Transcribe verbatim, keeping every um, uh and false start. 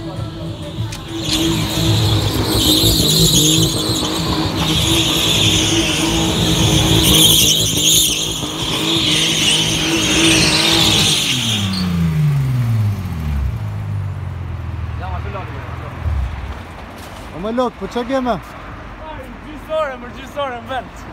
O më lot, po ç'a kemë? Gjysore, më gjysore në vend.